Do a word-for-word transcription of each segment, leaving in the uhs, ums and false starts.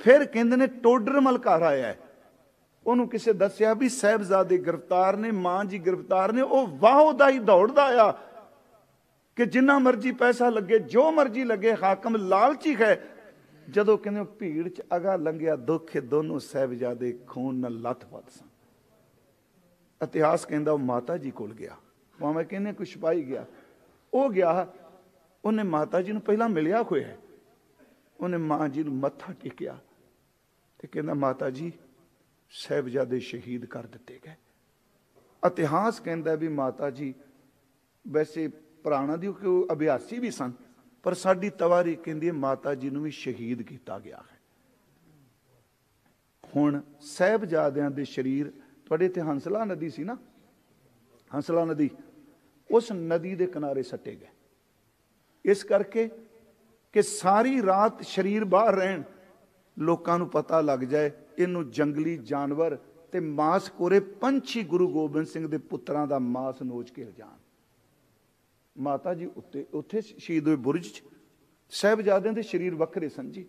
फिर कहते ने टोडरमल घर आया है, उन्होंने किसी दसिया भी साहिबजादे गिरफ्तार ने, मां जी गिरफ्तार ने। वह वाह दा ही दौड़दा आया कि जिन्ना मर्जी पैसा लगे, जो मर्जी लगे, हाकम लालची है। जदों कहते भीड़ च अगा लंघिया दुख दोनों साहिबजादे खून न लथपथ सन। इतिहास कहता वह माता जी कोल गया, भावें कहने कोई सिपाही गया, वो गया, उन्हें माता जी ने पहला मिलिया होया है, उन्हें मां जी ने मत्था टेकिया तो कहना माता जी साहिबजादे शहीद कर दिते गए। इतिहास कहता भी माता जी वैसे पुराणा दी अभ्यासी भी सन, पर साडी तवारी कहती है माता जी ने भी शहीद किया गया है। हुण साहिबजादियां दे शरीर, तुहाडे इत्थे हंसला नदी सी ना, हंसला नदी, उस नदी के किनारे सट्टे गए, इस करके कि सारी रात शरीर बाहर रहन, लोगों को पता लग जाए इनू जंगली जानवर ते मांस कोरे पंछी गुरु गोबिंद सिंह के पुत्रां दा मांस नोच के जान। माता जी उत्ते उत्थे शहीद हुए बुरज च, साहिबजादियां दे शरीर वखरे सन जी।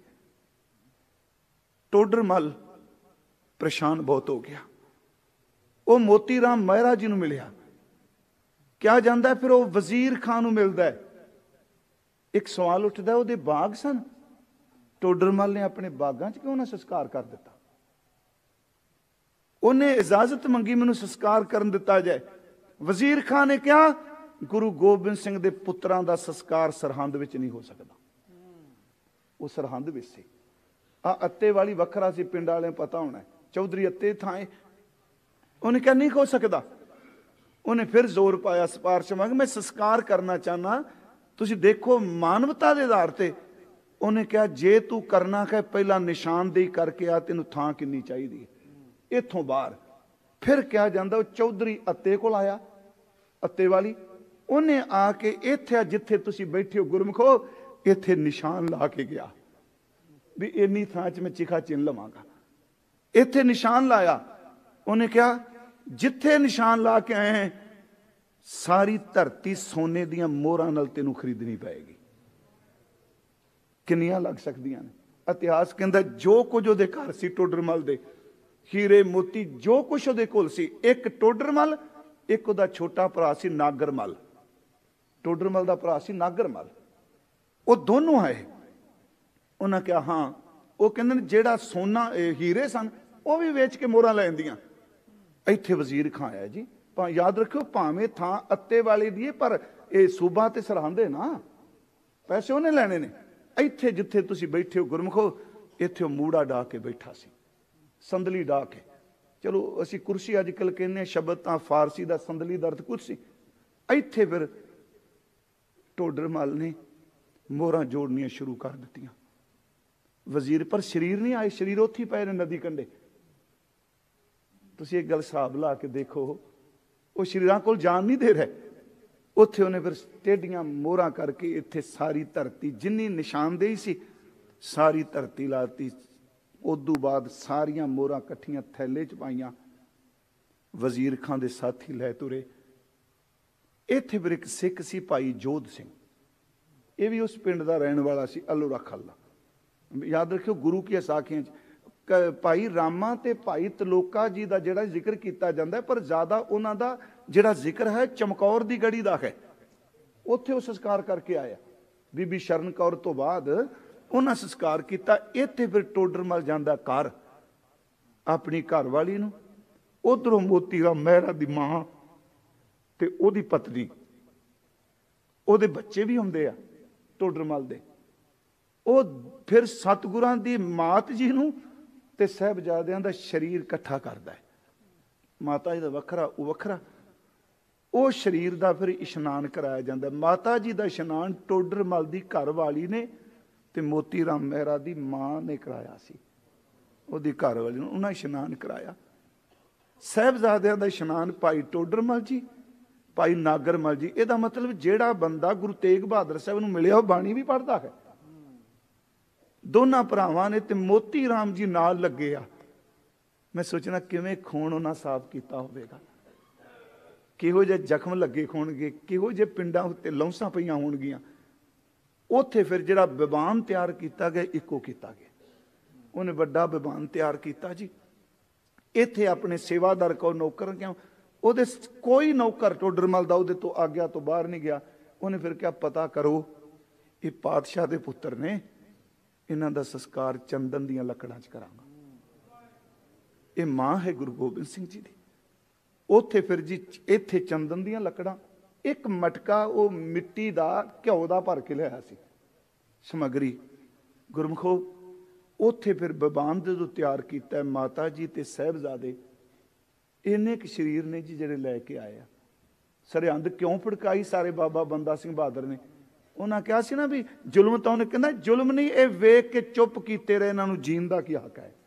टोडरमल परेशान बहुत हो गया, वो मोती राम महरा जी नूं मिलिया, क्या जांदा है, फिर वो वजीर खान नूं मिलदा है। एक सवाल उठदा, वो बाग सन, टोडरमल ने अपने बागां च क्यों ना संस्कार कर दिता? उन्हें इजाजत मंगी मैनूं संस्कार करन दिता जाए। वजीर खान ने कहा गुरु गोबिंद सिंह दे पुत्रां दा संस्कार सरहंद विच नहीं हो सकता। वो सरहंद विच सी, आ अत्ते वाली वखरा सी, पिंड वाले पता होना चौधरी अत्ते थाए, उन्हें कहा नहीं हो सकता। उन्हें फिर जोर पाया, सिफारिश मंग, मैं संस्कार करना चाहना, तुसी देखो मानवता के आधार पर। उन्हें कहा जे तू करना है पहला निशानदेही करके आ, तेन थां कितनी चाहिए इथों बाहर। फिर क्या जाता, चौधरी अत्ते को आया, अत्ते वाली, उन्हें आके इत्थे जिथे तुसी बैठे हो गुरमुखो, इत्थे निशान ला के गया भी इन्नी थां च मैं चिखा चिन लवांगा। इत्थे निशान लाया, उन्हें कहा जिथे निशान ला के आए हैं सारी धरती सोने दियां मोहरां नाल तेनू खरीदनी पैगी। किन्नियां लग सकदियां ने? इतिहास कहता जो कुछ उहदे घर सी टोडरमल दे, हीरे मोती जो कुछ उहदे कोल सी, एक टोडरमल, एक उहदा छोटा भरा सी नागरमल। टोडरमल दा भरा सी नागरमल, वो दोनों आए। उन्हें कहा हाँ, वो कहते जेड़ा सोना हीरे सन वो भी वेच के मोहरां लैंदियां। इत्थे वजीर खां आया जी, याद रखियो भावें थां अत्ते वाले दी, पर यह सूबा ते सरहंद है ना, पैसे उन्हें लैने ने। इत्थे जिथे तुसी बैठे हो गुरमुखो, इत्थे मूड़ा डा के बैठा सी, संदली डा के। चलो असी कुर्सी अजकल कहने, शब्द तां फारसी दा संदली दा अर्थ कुर्सी। इत्थे फिर टोडरमल ने मोहरां जोड़नियां शुरू कर दित्तियां। वजीर पर शरीर नहीं आए, शरीर उत्थे ही पए ने नदी कंढे। तुसी एक गल हिसाब ला के देखो, वो शरीरां कोल जान नहीं दे रहे। उत्थे उन्हें फिर टेढ़ियां मोहरां करके इत्थे सारी धरती जिन्नी निशानदेही सी सारी धरती लाती। उदू बाद सारियां मोहरां कट्ठियां थैले च पाईयां, वजीर खां दे साथी लै तुरे। इत्थे फिर एक सिख सी भाई जोध सिंह, ये भी उस पिंड दा रहने वाला सी, अलोरा खाला। याद रखियो गुरु की साखियां भाई रामा ते भाई तलोका जी का जिहड़ा जिक्र किया जाता है, पर ज्यादा उन्हां दा जिहड़ा जिक्र है चमकौर की गढ़ी का है। उत्थे वो संस्कार करके आया, बीबी शरण कौर तो बाद उन्हें संस्कार किया। इत्थे फिर टोडरमल जांदा घर अपनी घरवाली नूं, उधरों मोती राम महरा दी मां ते ओदी पत्नी, ओदे बच्चे भी हुंदे आ टोडरमल दे। वो फिर सतगुरां दी मात जी नूं ते साहिबजादियां दा शरीर इकट्ठा करदा है। माता जी दा वखरा, वो वखरा। वो शरीर दा फिर इशनान कराया जाता है। माता जी दा इशनान टोडरमल दी घरवाली ने ते मोती राम महरा दी मां ने कराया सी, ओदी घरवाली नूं उन्हां इशनान कराया। साहिबजादियां दा इशनान भाई टोडरमल जी, भाई नागरमल जी। इहदा मतलब जिहड़ा बंदा गुरु तेग बहादुर साहब नूं मिलिया, बाणी भी पढ़दा है। दोनों भरावां ने ते मोती राम जी नाल लगे आ। मैं सोचना किवें खून उन्हां साफ किया होवेगा, किहो जे जख्म लगे होणगे, किहो जे पिंडां उत्ते लौंसां पईयां होणगीਆਂ। उत्थे फिर जिहड़ा विवान तैयार किया गया इको किया गया। ਉਹਨੇ ਵੱਡਾ ਵਿਵਾਨ ਤਿਆਰ ਕੀਤਾ ਜੀ। ਇੱਥੇ ਆਪਣੇ ਸੇਵਾਦਾਰ ਕੋ ਨੌਕਰ ਕਿਉਂ, ਉਹਦੇ ਕੋਈ ਨੌਕਰ ਟੋਡਰਮਲ ਦਾ ਉਹਦੇ ਤੋਂ ਆਗਿਆ ਤੋਂ ਬਾਹਰ ਨਹੀਂ ਗਿਆ। ਉਹਨੇ ਫਿਰ ਕਿਹਾ ਪਤਾ ਕਰੋ ਇਹ ਪਾਤਸ਼ਾਹ ਦੇ ਪੁੱਤਰ ਨੇ, ਇਹਨਾਂ ਦਾ ਸੰਸਕਾਰ ਚੰਦਨ ਦੀਆਂ ਲੱਕੜਾਂ 'ਚ ਕਰਾਂਗਾ। ਇਹ ਮਾਂ ਹੈ ਗੁਰੂ ਗੋਬਿੰਦ ਸਿੰਘ ਜੀ ਦੀ। ਉੱਥੇ ਫਿਰ ਜੀ ਇੱਥੇ ਚੰਦਨ ਦੀਆਂ ਲੱਕੜਾਂ, ਇੱਕ ਮਟਕਾ ਉਹ ਮਿੱਟੀ ਦਾ ਘਿਓ ਦਾ ਭਰ ਕੇ ਲਿਆਇਆ ਸੀ ਸਮੱਗਰੀ ਗੁਰਮਖੋ। ਉੱਥੇ ਫਿਰ ਬਿਬਾਨ ਜਦੋਂ ਤਿਆਰ ਕੀਤਾ ਮਾਤਾ ਜੀ ਤੇ ਸਾਹਿਬਜ਼ਾਦੇ ਇੰਨੇ ਕੁ ਸਰੀਰ ਨੇ ਜੀ ਜਿਹੜੇ ਲੈ ਕੇ ਆਏ ਆ। ਸਰਹੰਦ ਕਿਉਂ ਫੜਕਾਈ ਸਾਰੇ ਬਾਬਾ ਬੰਦਾ ਸਿੰਘ ਬਹਾਦਰ ਨੇ? ਉਹਨਾਂ ਕਿਹਾ ਸੀ ਨਾ ਵੀ ਜ਼ੁਲਮ ਤਾਂ ਉਹਨੇ ਕਹਿੰਦਾ ਜ਼ੁਲਮ ਨਹੀਂ, ਇਹ ਵੇਖ ਕੇ ਚੁੱਪ ਕੀਤੇ ਰਹੇ, ਇਹਨਾਂ ਨੂੰ ਜੀਣ ਦਾ ਕੀ ਹੱਕ ਹੈ?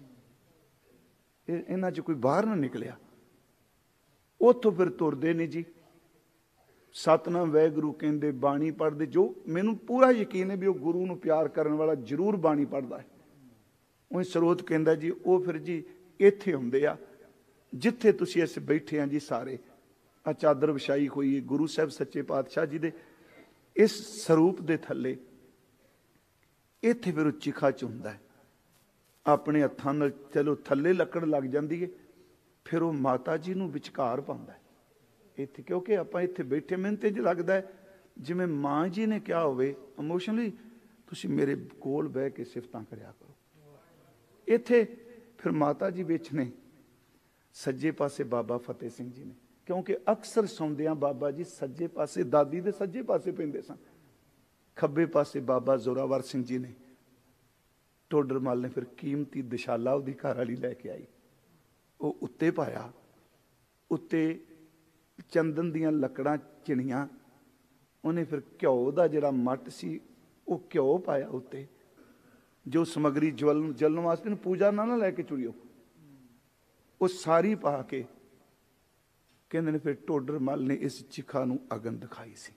ਇਹ ਇਹਨਾਂ 'ਚ ਕੋਈ ਬਾਹਰ ਨਾ ਨਿਕਲਿਆ। ਉੱਥੋਂ ਫਿਰ ਤੁਰਦੇ ਨੇ ਜੀ, ਸਤਨਾਮ ਵਾਹਿਗੁਰੂ ਕਹਿੰਦੇ, ਬਾਣੀ ਪੜ੍ਹਦੇ। ਜੋ ਮੈਨੂੰ ਪੂਰਾ ਯਕੀਨ ਹੈ ਵੀ ਉਹ ਗੁਰੂ ਨੂੰ ਪਿਆਰ ਕਰਨ ਵਾਲਾ ਜ਼ਰੂਰ ਬਾਣੀ ਪੜ੍ਹਦਾ ਹੈ। ਉਹ ਸਰੋਤ ਕਹਿੰਦਾ ਜੀ ਉਹ ਫਿਰ ਜੀ ਇੱਥੇ ਹੁੰਦੇ ਆ ਜਿੱਥੇ ਤੁਸੀਂ ਅਸੀਂ ਬੈਠੇ ਹਾਂ ਜੀ ਸਾਰੇ। ਆ ਚਾਦਰ ਵਿਛਾਈ ਹੋਈ ਹੈ ਗੁਰੂ ਸਾਹਿਬ ਸੱਚੇ ਪਾਤਸ਼ਾਹ ਜੀ ਦੇ ਇਸ ਸਰੂਪ ਦੇ ਥੱਲੇ। ਇੱਥੇ ਫਿਰ ਉਹ ਚਿਖਾ ਚ ਹੁੰਦਾ ਹੈ, ਆਪਣੇ ਹੱਥਾਂ ਨਾਲ ਚਲੋ ਥੱਲੇ ਲੱਕੜ ਲੱਗ ਜਾਂਦੀ ਹੈ, ਫਿਰ ਉਹ ਮਾਤਾ ਜੀ ਨੂੰ ਵਿਚਕਾਰ ਪਾਉਂਦਾ ਹੈ ਇੱਥੇ। ਕਿਉਂਕਿ ਆਪਾਂ ਇੱਥੇ ਬੈਠੇ ਮੈਨੂੰ ਤੇ ਲੱਗਦਾ ਹੈ ਜਿਵੇਂ ਮਾਂ ਜੀ ਨੇ ਕਿਹਾ ਹੋਵੇ ਇਮੋਸ਼ਨਲੀ, ਤੁਸੀਂ ਮੇਰੇ ਕੋਲ ਬਹਿ ਕੇ ਸਿਫਤਾਂ ਕਰਿਆ ਕਰੋ। ਇੱਥੇ ਫਿਰ ਮਾਤਾ ਜੀ ਵਿੱਚ ਨੇ, ਸੱਜੇ ਪਾਸੇ ਬਾਬਾ ਫਤਿਹ ਸਿੰਘ ਜੀ ਨੇ, ਕਿਉਂਕਿ ਅਕਸਰ ਸੌਂਦਿਆਂ ਬਾਬਾ ਜੀ ਸੱਜੇ ਪਾਸੇ, ਦਾਦੀ ਦੇ ਸੱਜੇ ਪਾਸੇ ਪੈਂਦੇ ਸਨ। ਖੱਬੇ ਪਾਸੇ ਬਾਬਾ ਜ਼ੋਰਾਵਰ ਸਿੰਘ ਜੀ ਨੇ। ਟੋਡਰਮਲ ਨੇ ਫਿਰ ਕੀਮਤੀ ਦਿਸ਼ਾਲਾ ਉਹਦੀ ਘਰ ਵਾਲੀ ਲੈ ਕੇ ਆਈ, ਉਹ ਉੱਤੇ ਪਾਇਆ। ਉੱਤੇ ਚੰਦਨ ਦੀਆਂ ਲੱਕੜਾਂ ਚਿਣੀਆਂ। ਉਹਨੇ ਫਿਰ ਘਿਓ ਦਾ ਜਿਹੜਾ ਮੱਟ ਸੀ ਉਹ ਘਿਓ ਪਾਇਆ ਉੱਤੇ, ਜੋ ਸਮੱਗਰੀ ਜਵਲ ਜਲਣ ਵਾਸਤੇ ਨੂੰ ਪੂਜਾ ਨਾ ਨਾ ਲੈ ਕੇ ਚੁੜਿਓ, ਉਹ ਸਾਰੀ ਪਾ ਕੇ ਕਹਿੰਦੇ ਨੇ ਫਿਰ ਟੋਡਰਮਲ ਨੇ ਇਸ ਚਿਖਾ ਨੂੰ ਅਗਨ ਦਿਖਾਈ ਸੀ।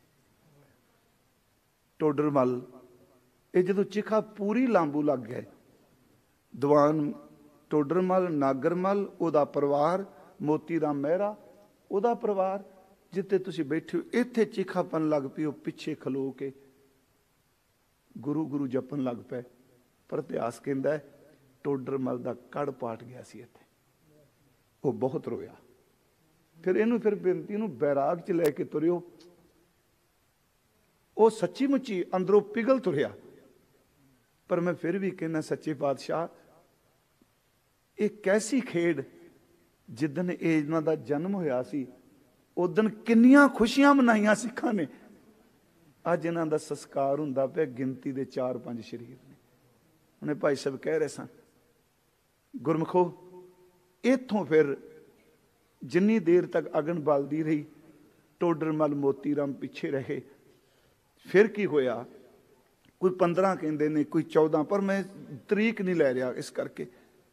ਟੋਡਰਮਲ ਇਹ ਜਦੋਂ ਚਿਖਾ ਪੂਰੀ ਲਾਂਬੂ ਲੱਗ ਗਏ, ਦੀਵਾਨ ਟੋਡਰਮਲ, ਨਾਗਰਮਲ, ਉਹਦਾ ਪਰਿਵਾਰ, ਮੋਤੀ ਰਾਮ ਮਹਿਰਾ ਉਹਦਾ ਪਰਿਵਾਰ, ਜਿੱਥੇ ਤੁਸੀਂ ਬੈਠੇ ਹੋ, ਇੱਥੇ ਚਿਖਾਪਨ ਲੱਗ ਪਈ। ਉਹ ਪਿੱਛੇ ਖਲੋ ਕੇ ਗੁਰੂ ਗੁਰੂ ਜਪਣ ਲੱਗ ਪਏ। ਪਰ ਇਤਿਹਾਸ ਕਹਿੰਦਾ ਹੈ ਟੋਡਰਮਲ ਦਾ ਕੜ ਪਾਟ ਗਿਆ ਸੀ ਇੱਥੇ, ਉਹ ਬਹੁਤ ਰੋਇਆ। ਫਿਰ ਇਹਨੂੰ ਫਿਰ ਬੇਨਤੀ ਨੂੰ ਬੈਰਾਗ 'ਚ ਲੈ ਕੇ ਤੁਰਿਓ। ਉਹ ਸੱਚੀ ਮੁੱਚੀ ਅੰਦਰੋਂ ਪਿਘਲ ਤੁਰਿਆ। ਪਰ ਮੈਂ ਫਿਰ ਵੀ ਕਹਿੰਦਾ ਸੱਚੇ ਪਾਤਸ਼ਾਹ, ਇਹ ਕੈਸੀ ਖੇਡ, ਜਿੱਦਣ ਇਹ ਇਹਨਾਂ ਦਾ ਜਨਮ ਹੋਇਆ ਸੀ ਉਦਣ ਕਿੰਨੀਆਂ ਖੁਸ਼ੀਆਂ ਮਨਾਈਆਂ ਸਿੱਖਾਂ ਨੇ। ਅੱਜ ਇਹਨਾਂ ਦਾ ਸੰਸਕਾਰ ਹੁੰਦਾ ਪਿਆ, ਗਿਣਤੀ ਦੇ ਚਾਰ ਪੰਜ ਸ਼ਰੀਰ ਨੇ। ਉਹਨੇ ਭਾਈ ਸਾਹਿਬ ਕਹਿ ਰਹੇ ਸਨ ਗੁਰਮਖੋ, ਇੱਥੋਂ ਫਿਰ ਜਿੰਨੀ ਦੇਰ ਤੱਕ ਅਗਨ ਬਲਦੀ ਰਹੀ, ਟੋਡਰਮਲ ਮੋਤੀ ਰਾਮ ਪਿੱਛੇ ਰਹੇ। ਫਿਰ ਕੀ ਹੋਇਆ, ਕੋਈ ਪੰਦਰਾਂ ਕਹਿੰਦੇ ਨੇ, ਕੋਈ ਚੌਦਾਂ, ਪਰ ਮੈਂ ਤਰੀਕ ਨਹੀਂ ਲੈ ਰਿਹਾ ਇਸ ਕਰਕੇ।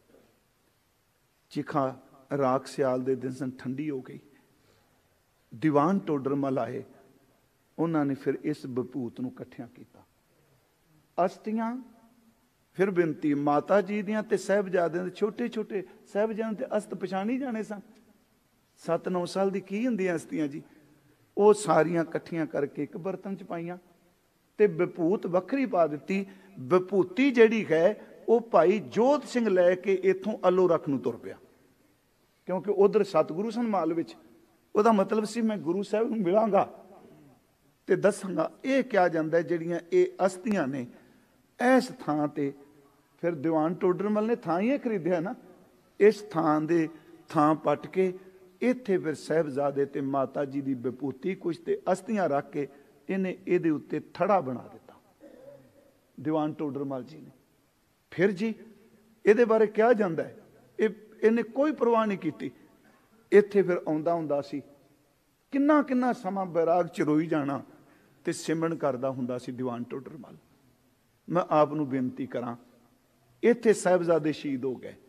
ਚਿਖਾ ਰਾਖ ਸਿਆਲ ਦੇ ਦਿਨ ਸਨ, ਠੰਡੀ ਹੋ ਗਈ। ਦੀਵਾਨ ਟੋਡਰਮਲ ਆਏ, ਉਹਨਾਂ ਨੇ ਫਿਰ ਇਸ ਬਪੂਤ ਨੂੰ ਇਕੱਠਿਆਂ ਕੀਤਾ। ਅਸਤੀਆਂ ਫਿਰ ਬੇਨਤੀ ਮਾਤਾ ਜੀ ਦੀਆਂ ਤੇ ਸਾਹਿਬਜ਼ਾਦਿਆਂ ਦੇ, ਛੋਟੇ ਛੋਟੇ ਸਾਹਿਬਜ਼ਾਦਿਆਂ ਤੇ ਅਸਤ ਪਛਾਣੀ ਜਾਣੇ ਸਨ। ਸੱਤ ਨੌ ਸਾਲ ਦੀ ਕੀ ਹੁੰਦੀਆਂ ਅਸਤੀਆਂ ਜੀ, ਉਹ ਸਾਰੀਆਂ ਇਕੱਠੀਆਂ ਕਰਕੇ ਇੱਕ ਬਰਤਨ 'ਚ ਪਾਈਆਂ ਤੇ ਵਿਭੂਤ ਵੱਖਰੀ ਪਾ ਦਿੱਤੀ। ਵਿਭੂਤੀ ਜਿਹੜੀ ਹੈ ਉਹ ਭਾਈ ਜੋਧ ਸਿੰਘ ਲੈ ਕੇ ਇੱਥੋਂ ਅਲੋ ਰੱਖ ਨੂੰ ਤੁਰ ਪਿਆ, ਕਿਉਂਕਿ ਉਧਰ ਸਤਿਗੁਰੂ ਸਨ ਮਾਲ ਵਿੱਚ। ਉਹਦਾ ਮਤਲਬ ਸੀ ਮੈਂ ਗੁਰੂ ਸਾਹਿਬ ਨੂੰ ਮਿਲਾਂਗਾ ਤੇ ਦੱਸਾਂਗਾ। ਇਹ ਕਿਹਾ ਜਾਂਦਾ ਜਿਹੜੀਆਂ ਇਹ ਅਸਤੀਆਂ ਨੇ ਇਸ ਥਾਂ ਤੇ, ਫਿਰ ਦੀਵਾਨ ਟੋਡਰਮਲ ਨੇ ਥਾਂ ਹੀ ਇਹ ਖਰੀਦਿਆ ਨਾ, ਇਸ ਥਾਂ ਦੇ ਥਾਂ ਪੱਟ ਕੇ ਇੱਥੇ ਫਿਰ ਸਾਹਿਬਜ਼ਾਦੇ ਤੇ ਮਾਤਾ ਜੀ ਦੀ ਵਿਭੂਤੀ ਕੁਛ ਤੇ ਅਸਤੀਆਂ ਰੱਖ ਕੇ ਇਹਨੇ ਇਹਦੇ ਉੱਤੇ ਥੜਾ ਬਣਾ ਦਿੱਤਾ ਦੀਵਾਨ ਟੋਡਰਮਲ ਜੀ ਨੇ। ਫਿਰ ਜੀ ਇਹਦੇ ਬਾਰੇ ਕਿਹਾ ਜਾਂਦਾ ਹੈ ਇਹ ਇਹਨੇ ਕੋਈ ਪਰਵਾਹ ਨਹੀਂ ਕੀਤੀ। ਇੱਥੇ ਫਿਰ ਆਉਂਦਾ ਹੁੰਦਾ ਸੀ, ਕਿੰਨਾ ਕਿੰਨਾ ਸਮਾਂ ਬੈਰਾਗ ਚ ਰੋਈ ਜਾਣਾ ਤੇ ਸਿਮਰਨ ਕਰਦਾ ਹੁੰਦਾ ਸੀ ਦੀਵਾਨ ਟੋਡਰਮਲ। ਮੈਂ ਆਪ ਨੂੰ ਬੇਨਤੀ ਕਰਾਂ, ਇੱਥੇ ਸਾਹਿਬਜ਼ਾਦੇ ਸ਼ਹੀਦ ਹੋ ਗਏ।